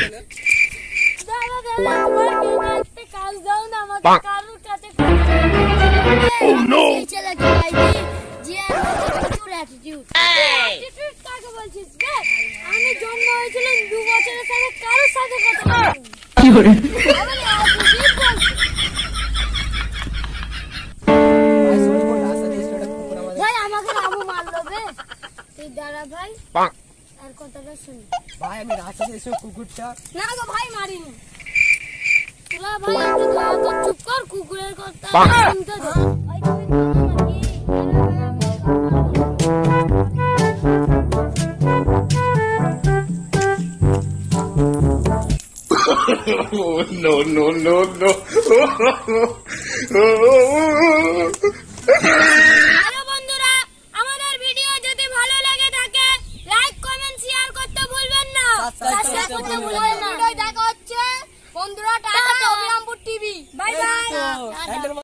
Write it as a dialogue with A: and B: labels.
A: আমি জন্ম হয়েছিলাম 2 বছরের সাথে কারোর সাথে কথা
B: কি করে
A: ভাই আমাকে আবু মারলো বে তুই দাঁড়া ভাই আর কথাটা শুনি
C: ভাই আমি রাস্তাতে এসে কুকুরটা
A: না গো ভাই মারিনি তোরা ভাই একটু দয়া কর চুপ কর কুকুরের কথা শুনতে দে ভাই তুমি
D: no, no, no, no.
A: Hello বন্ধুরা আমাদের ভিডিও যদি ভালো লাগে থাকে লাইক কমেন্ট শেয়ার করতে ভুলবেন না সাবস্ক্রাইব করতে ভুলবেন না ভিডিও দেখা হচ্ছে বন্ধুরা tata Abirampur TV bye by.